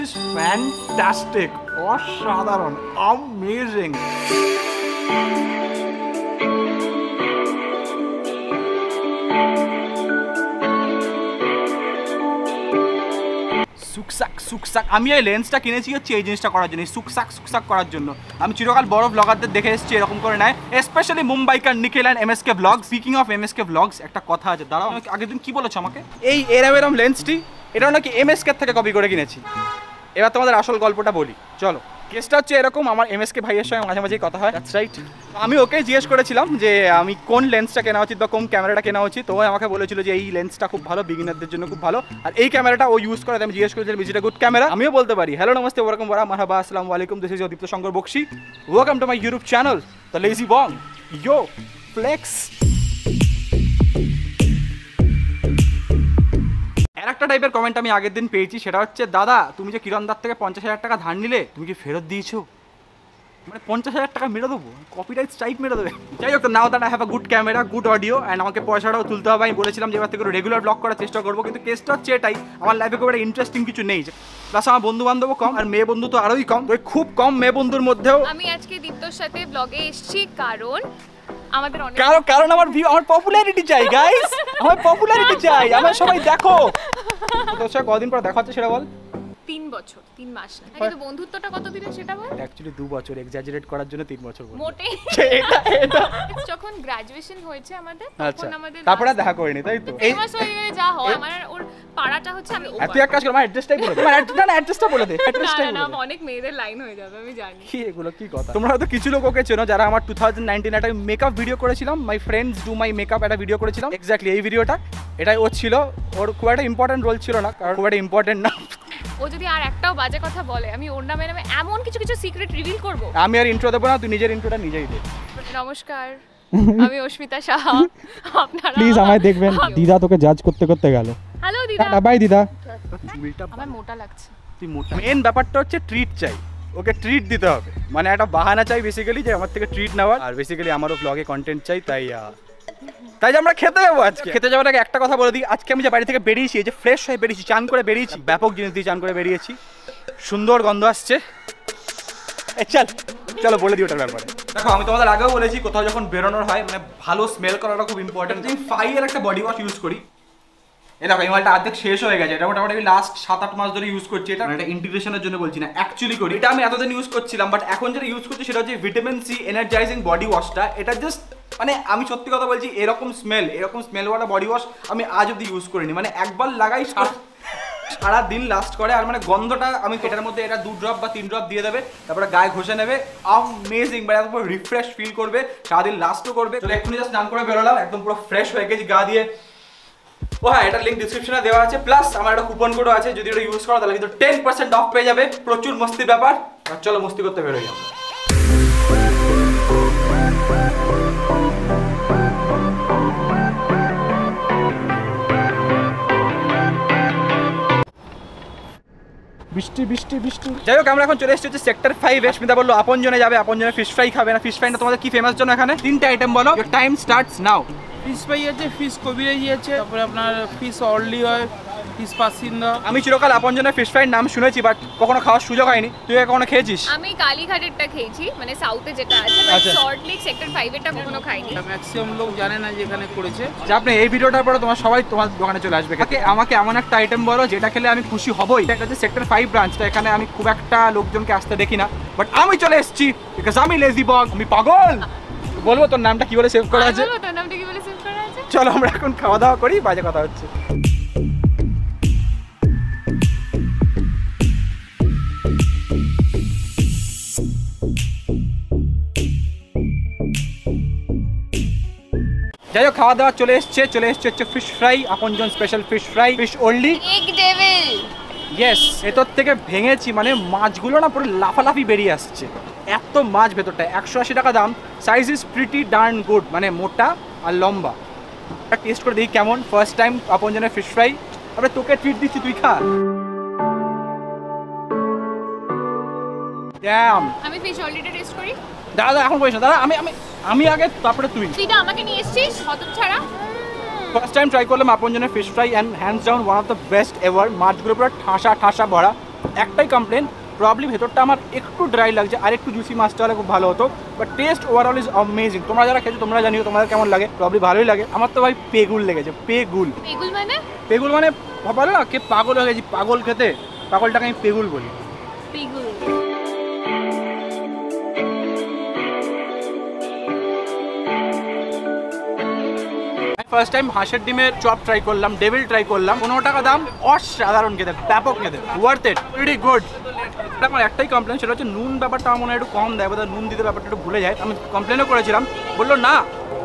Is fantastic, অসাধারণ, amazing. সুকসাক আমি এই লেন্সটা কিনেছি হচ্ছে এই জিনিসটা করার জন্য, সুকসাক করার জন্য। আমি চিরকাল বড় ব্লগারদের দেখে এসেছি এরকম করে নেয়, specially Mumbaikar Nikhil and MSK blog. Speaking of MSK blogs, একটা কথা আছে, দাঁড়াও, আগের দিন কি বলেছো আমাকে, এই এরম লেন্সটি এটাও নাকি এমএসকে থেকে কপি করে কিনেছি। এবার তোমাদের আসল গল্পটা বলি, চলো। কেসটা হচ্ছে এরকম, আমার এমএসকে ভাইয়ের সঙ্গে মাঝে মাঝেই কথা হয়, দ্যাটস রাইট। আমি ওকে জিজ্ঞেস করেছিলাম যে আমি কোন লেন্সটা কেনা উচিত বা কোন ক্যামেরাটা কেনা উচিত, তো আমাকে বলেছিল যে এই লেন্সটা খুব ভালো, বিগিনারদের জন্য খুব ভালো, আর এই ক্যামেরাটা ও ইউজ করে। আমি জিজ্ঞেস করেছিলাম is it a good camera. আমিও বলতে পারি হ্যালো নমস্তে ওয়েলকাম ওরা মারহাবা আসসালামু আলাইকুম, this is Dipto Shankar Bakshi, welcome to my YouTube channel the Lazy Bong, yo flex. একটা টাইপের কমেন্ট আমি আগের দিন পেয়েছি, সেটা হচ্ছে দাদা তুমি যে কিরণদার থেকে 50,000 টাকা ধার নিলে তুমি কি ফেরত দিয়েছো? মানে 50,000 টাকা মেরে দেবো, কপিরাইট স্ট্রাইক মেরে দেবে। যাই হোক, now that I have a good camera, good audio and আমাকে পয়সাটাও তুলতে হবে। আমি বলেছিলাম যে এবার থেকে রেগুলার ব্লগ করার চেষ্টা করবো, কিন্তু কেসটা হচ্ছে এটাই, আমার লাইফে খুব একটা ইন্টারেস্টিং কিছু নেই, প্লাস আমার বন্ধু বান্ধবও কম, আর মেয়ে বন্ধু তো আরোই কম। তো খুব কম মেয়ে বন্ধুর মধ্যেও আমি আজকে দীপ্তর সাথে ব্লগে এসেছি কারণ আমাদের অনেক কারণ আমার পপুলারিটি চাই গাইস, আমার পপুলারিটি চাই, আমার সবাই দেখো। তোর সাথে কদিন পর দেখা হচ্ছে সেটা বল? 3 বছর 3 মাস না, কিন্তু বন্ধুত্বটা কত দিনের সেটা বল? অ্যাকচুয়ালি 2 বছর, এক্সাজারেট করার জন্য 3 বছর বল। মোটে এটা যখন গ্র্যাজুয়েশন হয়েছে আমাদের, তখন আমাদের তারপরে দেখা করিনি, তাই তো? এই মাস হয়ে গেলে যা হয়, আমার ওর পাড়াটা হচ্ছে আমি তুই এক কাজ কর, আমার অ্যাড্রেসটাই বলে দে। না অ্যাড্রেসটা বলে দে, অ্যাড্রেসটাই বলে দে। না অনেক মেয়েদের লাইন হয়ে যাবে, আমি জানি। কি এগুলো কি কথা? তোমরা হয়তো কিছু লোক ওকে চেনো যারা আমার 2019 একটা মেকআপ ভিডিও করেছিলাম, my friends do my makeup, একটা ভিডিও করেছিলাম, এক্স্যাক্টলি এই ভিডিওটা, এটাই ও ছিল। ওর খুব একটা ইম্পর্টেন্ট রোল ছিল না, কারণ খুব একটা ইম্পর্টেন্ট না। ও যদি আর একটাও বাজে কথা বলে, আমি ওর নামে এমন কিছু সিক্রেট রিভিল করব। আমি আর ইন্ট্রো দেবো না, তুই নিজের ইন্ট্রোটা নিজেই দে। নমস্কার, আমি অস্মিতা সাহা, আপনারা প্লিজ আমায় দেখবেন। দিদা তোকে জাজ করতে করতে গেল। হ্যালো দিদা। বাই দিদা। চুলটা আমার মোটা লাগছে। তুই মোটা। মেন ব্যাপারটা হচ্ছে ট্রিট চাই, ওকে ট্রিট দিতে হবে, মানে একটা বাহানা চাই বেসিক্যালি যে আমার থেকে ট্রিট নেওয়ার, আর বেসিক্যালি আমারও ব্লগে কন্টেন্ট চাই। তাই যে আমরা খেতে যাবো আজকে। খেতে যাওয়ার আগে একটা কথা বলে দিই, আজকে আমি যে বাড়ি থেকে বেরিয়েছি, যে ফ্রেশ হয়ে বেরিয়েছি, চান করে বেরিয়েছি, ব্যাপক জিনিস দিয়ে চান করে বেরিয়েছি, সুন্দর গন্ধ আসছে। চলো বলে দিই ওটার ব্যাপারে। দেখো আমি তোমাদের আগেও বলেছি, কোথাও যখন বেরোনোর হয় মানে ভালো স্মেল করাটা খুব ইম্পর্টেন্ট। আমি ফাইয়ের একটা বডি ওয়াশ ইউজ করি। দেখো এই মালটা অর্ধেক শেষ হয়ে গেছে, এটা মোটামুটি আমি লাস্ট 7-8 মাস ধরে ইউজ করছি। এটা ইন্টিগ্রেশনের জন্য বলছি না, অ্যাকচুয়ালি করি। এটা আমি এতদিন ইউজ করছিলাম, বাট এখন যেটা ইউজ করছি সেটা হচ্ছে ভিটামিন সি এনার্জাইজিং বডি ওয়াশটা। এটা জাস্ট মানে আমি সত্যি কথা বলছি, এরকম স্মেলওয়ালা বডি ওয়াশ আমি আজ অব্দি ইউজ করিনি। মানে একবার লাগাই সারা দিন লাস্ট করে, আর মানে গন্ধটা আমি এটার মধ্যে এটা 2 ড্রপ বা 3 ড্রপ দিয়ে দেবে, তারপরে গায়ে ঘষে নেবে, অ্যামেজিং, মানে একদম রিফ্রেশ ফিল করবে, সারাদিন লাস্টও করবে। তো এক্ষুনি জাস্ট স্নান করে বেরোলাম, একদম পুরো ফ্রেশ হয়ে গেছি গা দিয়ে। ও হ্যাঁ, এটার লিঙ্ক ডিসক্রিপশনে দেওয়া আছে, প্লাস আমার একটা কুপন কোডও আছে, যদি এটা ইউজ করো তাহলে কিন্তু 10% অফ পেয়ে যাবে। প্রচুর মস্তির ব্যাপার, আর চলো মস্তি করতে বেরোই আমরা। বৃষ্টি। যাই হোক, আমরা এখন চলে এসেছি সেক্টর 5-এ। স্মিতা বললো আপনজনে যাবে, আপনজনে ফিশ ফ্রাই খাবে না। ফিশ ফ্রাইটা তোমাদের কি ফেমাস জন্য এখানে? 3টে আইটেম বলো, time starts now. Fish fry আছে, ফিশ কবিরাজি আছে, তারপরে আপনার ফিশ অর্লি হয়, ফিশ পাসিন্দা। আমি চিরকাল আপনজনের ফিশ ফ্রাইয়ের নাম শুনেছি, বাট কখনো খাওয়ার সুযোগ হয়নি। তুই কখনো খেয়েছিস? আমি কালীঘাটেরটা খেয়েছি, মানে সাউথে যেটা আছে, বাট শর্ট লেক সেক্টর 5-এরটা কখনো খাইনি। ম্যাক্সিমাম লোক জানে না যে এখানে করেছে। যে আপনি এই ভিডিওটার পরে সবাই তোমার দোকানে চলে আসবে। আমাকে এমন একটা আইটেম বলো যেটা খেলে আমি খুশি হবই। এটা হচ্ছে সেক্টর 5 ব্রাঞ্চটা, এখানে আমি খুব একটা লোকজনকে আসতে দেখি না, বাট আমি চলে এসেছি বিকজ আমি লেজি বং, আমি পাগল। বলবো তোর নামটা কি বলে সেভ করা আছে? তোর নামটা কি বলে সেভ করা আছে? চলো আমরা এখন খাওয়া দাওয়া করি, বাজে কথা হচ্ছে। যাই হোক, খাওয়া দাওয়া চলে এসছে হচ্ছে fish fry, Apanjan special fish fry, fish only, egg devil. Yes, ভেতর থেকে ভেঙেছি, মানে মাছগুলো না পুরো লাফালাফি বেরিয়ে আসছে, এত মাছ ভেতরটা। 180 টাকা দাম, size is pretty darn good, মানে মোটা আর লম্বা। টেস্ট করে দেখি কেমন, ফার্স্ট টাইম আপনজনের ফিশ ফ্রাই। তারপরে তোকে ট্রিট দিচ্ছি, তুই খা। আমি ফিশ অর্লিটা টেস্ট করি। দাদা এখন বলিস না, দাদা আমি আগে, তারপরে তুই। তুই তো আমাকে নিয়ে এসেছিস হতচ্ছাড়া। ফার্স্ট টাইম ট্রাই করলাম আপনজনের fish fry, and hands down one of the best ever. মাছগুলো পুরো ঠাসা ভরা, একটাই কমপ্লেন, প্রবলি ভেতরটা আমার একটু ড্রাই লাগছে, আর একটু জুসি মাছটা হলে খুব ভালো হতো, but taste overall is amazing. তোমরা যারা খেয়েছো তোমরা জানিও তোমাদের কেমন লাগে, প্রবলি ভালোই লাগে। আমার তো ভাই পেগুল লেগেছে, পেগুল পেগুল মানে ভালো না, কে পাগল হয়ে গেছি পাগল খেতে, পাগলটাকে আমি পেগুল বলি। পেগুল ফার্স্ট টাইম হাঁসের ডিমের চপ ট্রাই করলাম, ডেভিল ট্রাই করলাম, 15 টাকা দাম, অসাধারণ খেতে, ব্যাপক খেতে, ওয়ার্থ ইট, ভেরি গুড। আমার একটাই কমপ্লেন, সেটা হচ্ছে নুন ব্যাপারটা আমার মনে হয় একটু কম দেয়, বোধহয় নুন দিতে ব্যাপারটা একটু ভুলে যায়। আমি কমপ্লেনও করেছিলাম, বললো না।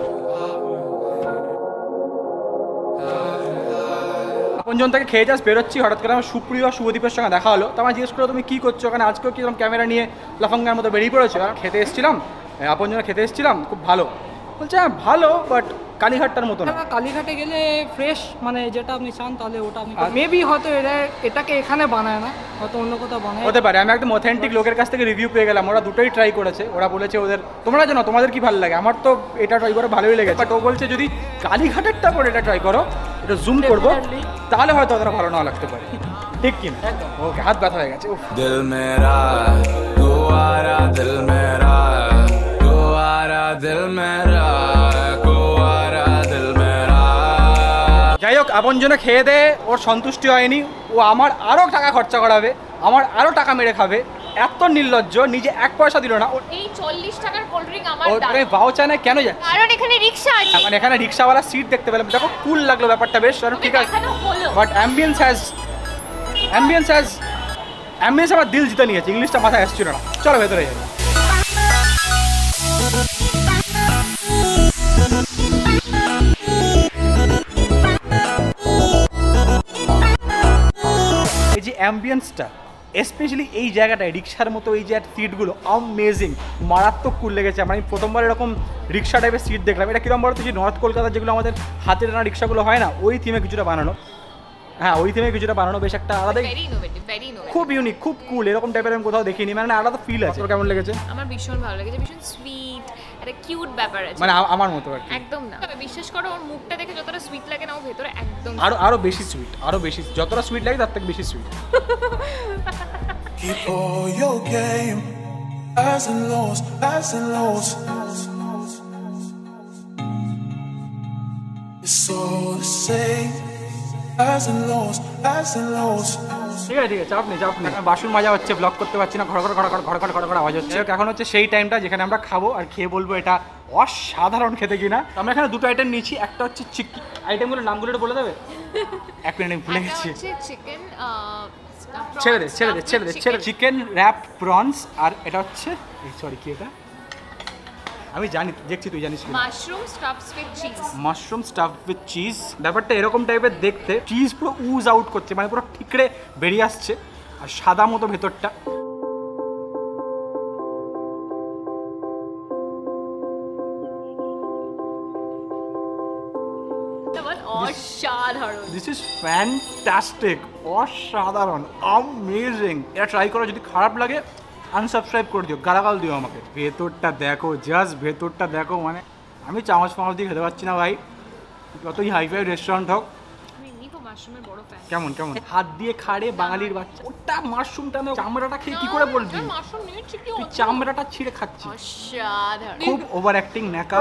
আপনজন থেকে খেয়ে যাস বেরোচ্ছি, হঠাৎ করে আমার সুপ্রিয় আর শুভদীপের সঙ্গে দেখা হলো। তো আমার জিজ্ঞেস করো তুমি কী করছো ওখানে, আজকেও কিরকম ক্যামেরা নিয়ে লাফাঙ্গার মতো বেরিয়ে পড়েছো? খেতে এসেছিলাম, আপনজনে খেতে এসেছিলাম, খুব ভালো। বলছে হ্যাঁ ভালো, বাট কালীঘাটটার মতো না। কালীঘাটে গেলে ফ্রেশ মানে যেটা আপনি চান তাহলে ওটা আপনি মেবি হয়তো এটাকে এখানে বানায় না, হয়তো অন্য কোথাও বানায় হতে পারে। আমি একদম অথেন্টিক লোকের কাছ থেকে রিভিউ পেয়ে গেলাম, ওরা দুটোই ট্রাই করেছে, ওরা বলেছে ওদের, তোমরা জানো তোমাদের কি ভালো লাগে, আমার তো এটা ট্রাই করে ভালোই লেগেছে, বাট ও বলছে যদি কালীঘাটেরটা করে এটা ট্রাই করো, এটা জুম করবো, তাহলে হয়তো ওদের ভালো না লাগতে পারে, ঠিক কি না? ওকে, হাত ব্যথা হয়ে গেছে। দিল মেরা গোয়ারা, দিল মেরা গোয়ারা, দিল মেরা গোয়ারা, দিল মেরা। যাই হোক, আপনজনে খেয়ে দে ওর সন্তুষ্টি হয়নি, ও আমার আরও টাকা খরচা করাবে, আমার আরও টাকা মেরে খাবে, এত নির্লজ্জ, নিজে 1 পয়সা দিল না। এই 40 টাকার কোল্ড ড্রিঙ্ক আমার দাম, ওই ভাউচার না কেন যায়, কারণ এখানে রিকশা আছে, মানে এখানে রিক্সাওয়ালা সিট দেখতে পেলাম, দেখো কুল লাগলো ব্যাপারটা বেশ, ঠিক আছে, বাট অ্যাম্বিয়েন্স আমার দিল জিতে নিয়েছে, ইংলিশটা মাথায় আসছিল না। চলো ভেতরে যাই। এই যে অ্যাম্বিয়েন্সটা, স্পেশালি এই জায়গাটায় রিক্সার মতো এই যে সিটগুলো অ্যামেজিং, মারাত্মক কুল লেগেছে আমার। আমি প্রথমবার এরকম রিক্সা টাইপের সিট দেখলাম। এটা কিরকম বলতো, যে নর্থ কলকাতার যেগুলো আমাদের হাতে টানা রিক্সাগুলো হয় না, ওই থিমে কিছুটা বানানো, হ্যাঁ ওই থিমে কিছুটা বানানো, বেশ একটা আলাদা, খুব ইউনিক, খুব কুল, এরকম টাইপের আমি কোথাও দেখিনি, মানে আলাদা ফিল আছে। কেমন লেগেছে? আমার ভীষণ ভালো লেগেছে, ভীষণ সুইট, একটা কিউট ব্যাপার আছে, মানে আমার মতো আর কি। একদম না, তবে বিশ্বাস করো ওর মুখটা দেখে যতটা সুইট লাগে না, ও ভেতরে একদম আরো বেশি সুইট, আরো বেশি, যতটা সুইট লাগে তার থেকে বেশি sweet. Keep all your game, highs and lows, highs and lows. It's all the same, highs and lows, highs and lows. ঠিক আছে চাপ নেই। বাসন মাজা হচ্ছে, ব্লগ করতে পারছি না, ঘড় ঘড় আওয়াজ হচ্ছে। এখন হচ্ছে সেই টাইমটা যেখানে আমরা খাবো আর খেয়ে বলবো এটা অসাধারণ খেতে কিনা। আমরা এখানে দুটো আইটেম নিয়েছি, একটা হচ্ছে চিকেন, আইটেমগুলোর নামগুলো একটু বলে দেবে? এক মিনিট ভুলে গেছি। চিকেন ছেড়ে দে। চিকেন র্যাপ প্রনস, আর এটা হচ্ছে সরি কি এটা, আমি জানি, দেখছি তুই জানিস, মাশরুম স্টাফ উইথ চিজ। ব্যাপারটা এরকম টাইপের দেখতে, চিজ পুরো উজ আউট করছে, মানে পুরো ঠিকরে বেরিয়ে আসছে, আর সাদা মতো ভেতরটা। অসাধারণ, দিস ইজ ফ্যান্টাস্টিক, অসাধারণ, অ্যামেজিং। এটা ট্রাই করো, যদি খারাপ লাগে আনসাবস্ক্রাইব করে দিও, গালাগাল দিও আমাকে। ভেতরটা দেখো, জাস্ট ভেতরটা দেখো, মানে আমি চামচ দিয়ে খেতে পারছি না ভাই, যতই হাইফাই রেস্টুরেন্ট হোক। কেমন হাত দিয়ে খাড়ে বাঙালির বাচ্চা, ওটা মাশরুমটা না, চামড়াটা খেয়ে কি করে বলবি, তুই চামড়াটা ছিঁড়ে খাচ্ছিস, খুব ওভার অ্যাক্টিং, ন্যাকা।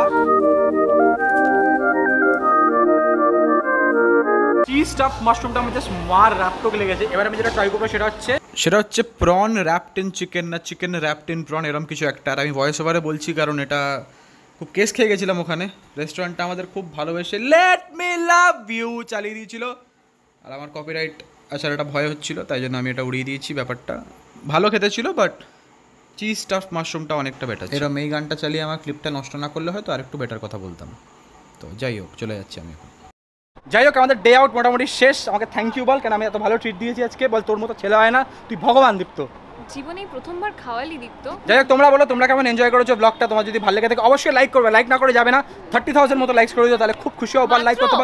চিজ স্টাফ মাশরুমটা আমার জাস্ট মার রাপ্টক লেগেছে। এবার আমি যেটা ট্রাই করবো সেটা হচ্ছে প্রন র্যাপড ইন চিকেন, না চিকেন র্যাপড ইন প্রন, এরকম কিছু একটা। আর আমি ভয়েস ওভারে বলছি কারণ এটা খুব কেস খেয়ে গেছিলাম ওখানে। রেস্টুরেন্টটা আমাদের খুব ভালোবেসে লেট মি লাভ ইউ চালিয়ে দিয়েছিল, আর আমার কপিরাইট আসার একটা ভয় হচ্ছিল, তাই জন্য আমি এটা উড়িয়ে দিয়েছি। ব্যাপারটা ভালো খেতে ছিল, বাট চিজ স্টাফ মাশরুমটা অনেকটা বেটার। এরকম এই গানটা চালিয়ে আমার ক্লিপটা নষ্ট না করলে হয়তো আর একটু বেটার কথা বলতাম। তো যাই হোক, চলে যাচ্ছি আমি এখন। যাই হোক, আমাদের ডে আউট মোটামুটি শেষ। আমাকে থ্যাংক ইউ বল, কেন আমি এত ভালো ট্রিট দিয়েছি আজকে। বল, তোর মতো ছেলে হয় না, তুই ভগবান দীপ্ত, জীবনে প্রথমবার খাওয়ালি দীপ্ত। যাই হোক, তোমরা বলো তোমরা কেমন এনজয় করেছো ব্লগটা। তোমার যদি ভালো লেগে থাকে অবশ্যই লাইক করবে, লাইক না করে যাবে না। 30,000 মতো লাইকস করে দিও, তাহলে খুব খুশি হবো। লাইক করতে বল,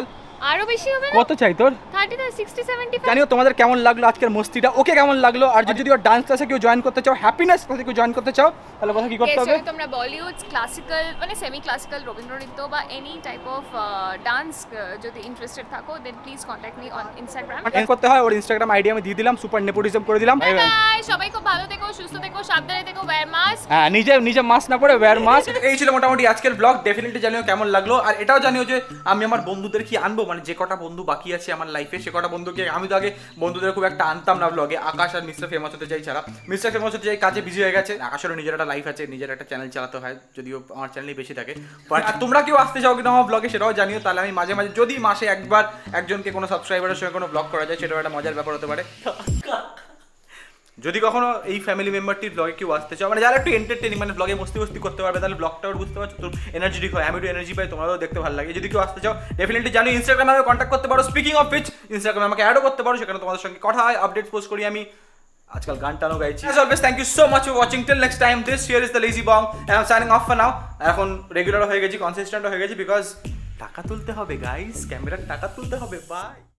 আরো বেশি হবে না কত চাই তোর? 30 60 75 জানিও তোমাদের কেমন লাগলো আজকের মস্তিটা, ওকে কেমন লাগলো। আর যদি ওর ডান্স ক্লাসে কেউ জয়েন করতে চাও, হ্যাপিনেস ক্লাসে কেউ জয়েন করতে চাও, তাহলে কথা কি করতে হবে? তোমরা বলিউড, ক্লাসিক্যাল মানে সেমি ক্লাসিক্যাল, রবীন্দ্রনৃত্য বা এনি টাইপ অফ ডান্স যদি ইন্টারেস্টেড থাকো then please contact me on Instagram. Contact করতে হয়, ওর ইনস্টাগ্রাম আইডি আমি দিয়ে দিলাম, সুপার নেপোটিজম করে দিলাম। বাই, সবাই খুব ভালো থেকো, সুস্থ থেকো, সাবধানে থেকো, ওয়্যার মাস্ক। হ্যাঁ, নিজে মাস্ক না পরে ওয়্যার মাস্ক। এই ছিল মোটামুটি আজকের ব্লগ। ডেফিনেটলি জানিও কেমন লাগলো, আর এটাও জানিও যে আমি আমার বন্ধুদের কি আনবো, মানে যে কটা বন্ধু বাকি আছে আমার লাইফে সে কটা বন্ধুকে। আমি তো আগে বন্ধুদের খুব একটা আনতাম না ব্লগে, আকাশ আর মিস্টার ফেমাস হতে যাই ছাড়া। মিস্টার ফেমাস হতে যাই কাজে বিজি হয়ে গেছে, আকাশেরও নিজের একটা লাইফ আছে, নিজের একটা চ্যানেল চালাতে হয়, যদিও আমার চ্যানেলই বেশি থাকে। আর তোমরা কেউ আসতে চাও কিনা আমার ব্লগে সেটাও জানিও, তাহলে আমি মাঝে মাঝে যদি মাসে একবার একজনকে কোনো সাবস্ক্রাইবারের সঙ্গে কোনো ব্লগ করা যায়, সেটাও একটা মজার ব্যাপার হতে পারে। যদি কখনো এই ফ্যামিলি মেম্বারটির ব্লগে কেউ আসতে চাও, মানে যারা একটু এন্টারটেনিং, মানে ব্লগে মস্তি করতে পারবে, তাহলে ব্লগটাও বুঝতে পারছো তো এনার্জেটিক হয়, আমি একটু এনার্জি পাই, তোমারও দেখতে ভালো লাগে। যদি কেউ আসতে চাও ডেফিনেটলি জানো ইনস্টাগ্রামে আমাকে কন্ট্যাক্ট করতে পারো। স্পিকিং অফ which ইনস্টাগ্রামে আমাকে অ্যাডও করতে পারো, সেখানে তোমাদের সঙ্গে কথা হয়, আপডেট পোস্ট করি আমি। আজকাল গান টানও গাইছি। As always, thank you so much for watching. Till next time, this here is TheLazyBong and I'm signing off for now. এখন রেগুলার হয়ে গেছি, কনসিস্টেন্ট হয়ে গেছি, বিকজ টাকা তুলতে হবে গাইস, ক্যামেরার টাকা তুলতে হবে। বাই।